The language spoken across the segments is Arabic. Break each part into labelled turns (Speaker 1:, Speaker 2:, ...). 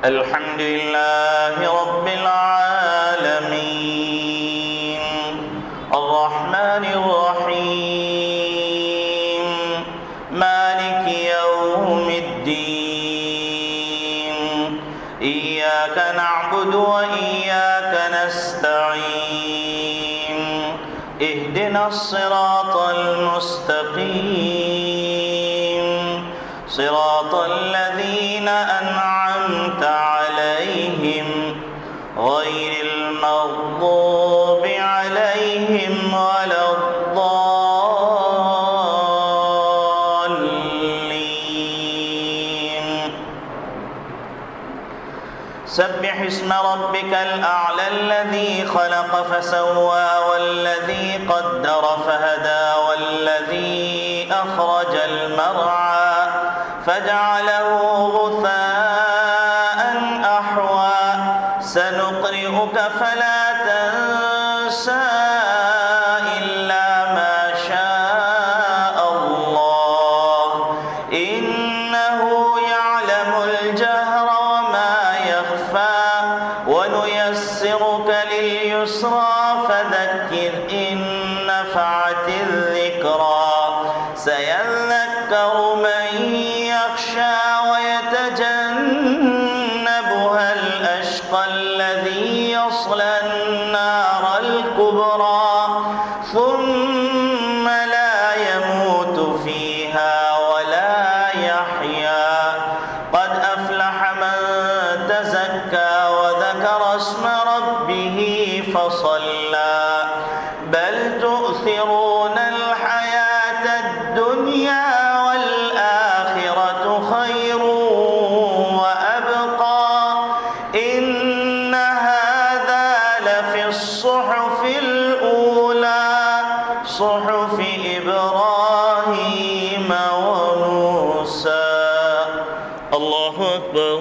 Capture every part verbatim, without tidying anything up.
Speaker 1: الحمد لله رب العالمين الرحمن الرحيم مالك يوم الدين إياك نعبد وإياك نستعين اهدنا الصراط المستقيم صراط الذين أنعمت عليهم غير المغضوب عليهم ولا الضالين. سبح اسم ربك الأعلى الذي خلق فسوى والذي قدر فهدى والذي أخرج المرعى فجعله غثاء أحوى سنقرئك فلا تنسى إلا ما شاء الله إنه يعلم الجهر وما يخفى ونيسرك لليسرى فذكر إن نفعت الذكرى سيذكر من يخشى ويتجنبها الأشقى الذي يصلى النار الكبرى ثم لا يموت فيها ولا يحيا قد أفلح من تزكى وذكر اسم ربه فصلى بل تؤثرون الحياة الدنيا والآخرة خير وأبقى إن هذا لفي الصحف الأولى صحف إبراهيم وموسى. الله أكبر.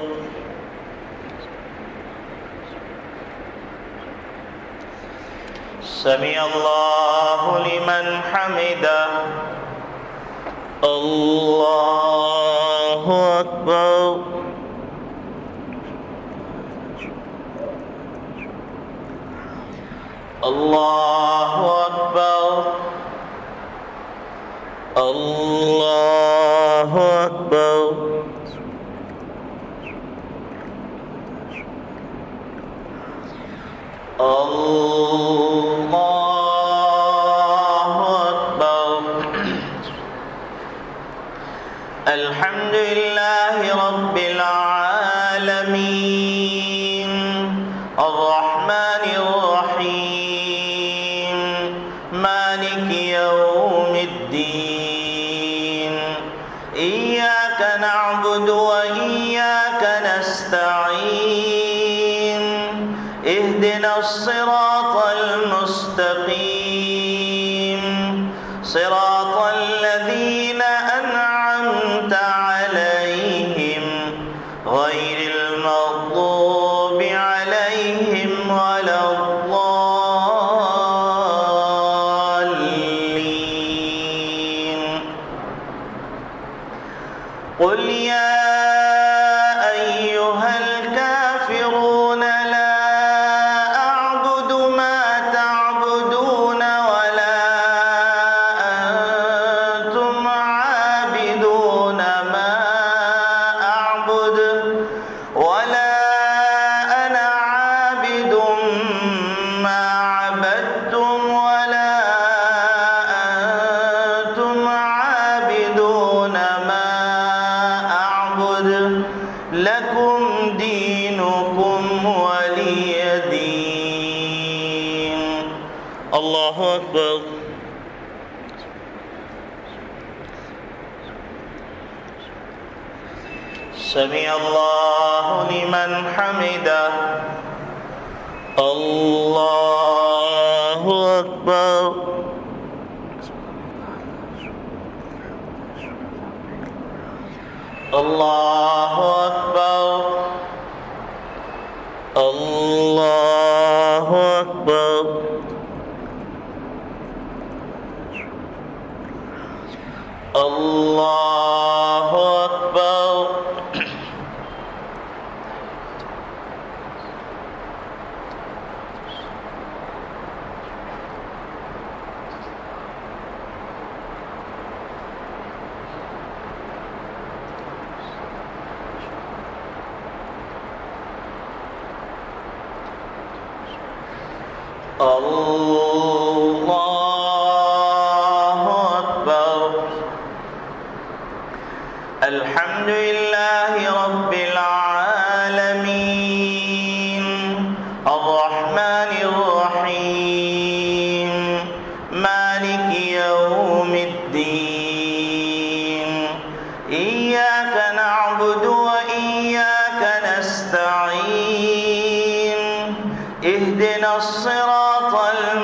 Speaker 1: سمع الله لمن حمده. الله أكبر. الله أكبر. الله أكبر. الله أكبر. الحمد لله رب العالمين الرحمن الرحيم مالك يوم الدين إياك نعبد وإياك نستعين اهدنا الصراط المستقيم صراط الذين أنعمت عليهم غير المغضوب عليهم ولا الضالين. قل يا أيها الكافرون لا أعبد ما تعبدون ولا أنتم عابدون ما أعبد ولا أنا عابد ما عبدتم ولا أنتم عابدون ما أعبد لكم دينكم ولي دين. الله أكبر. سمع الله لمن حمده. الله أكبر. الله أكبر. الله أكبر. الله أكبر. الله أكبر. الحمد لله رب العالمين الرحمن الرحيم مالك يوم الدين إياك نعبد وإياك نستعين اهدنا الصراط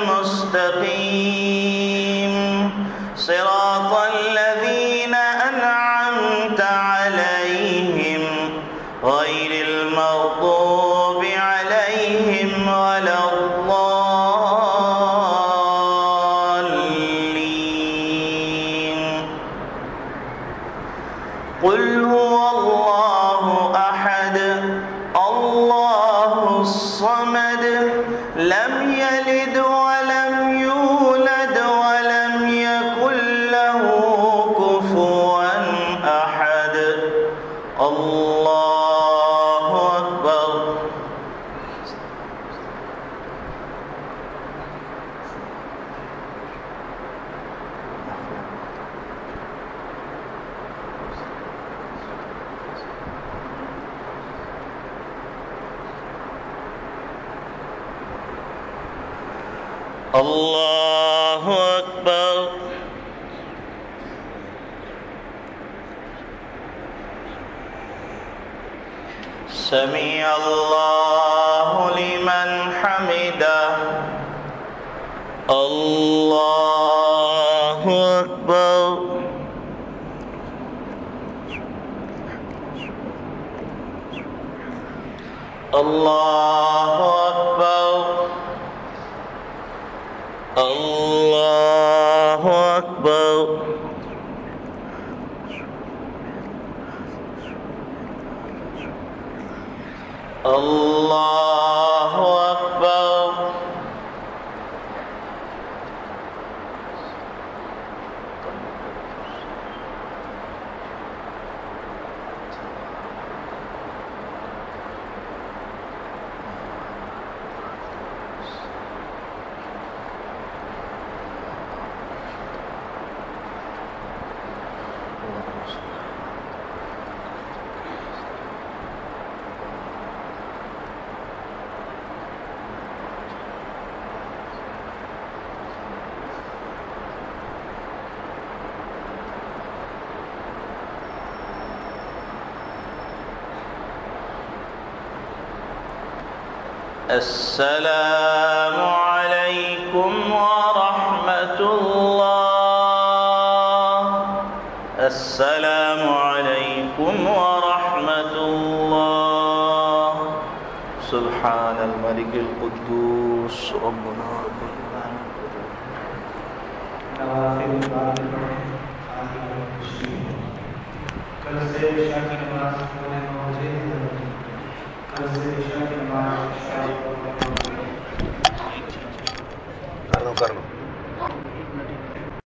Speaker 1: المستقيم صراط الذين أنعمت عليهم غير المغضوب عليهم ولا الضالين. قل هو الله أحد الله الصمد لم يلد ولم يولد ولم يكن له كفوا أحد. الله أكبر. الله أكبر. سمع الله لمن حمده. الله أكبر. الله أكبر. الله أكبر. الله أكبر. السلام عليكم ورحمة الله. السلام عليكم ورحمة الله. سبحان الملك القدوس ربنا رب
Speaker 2: करना करना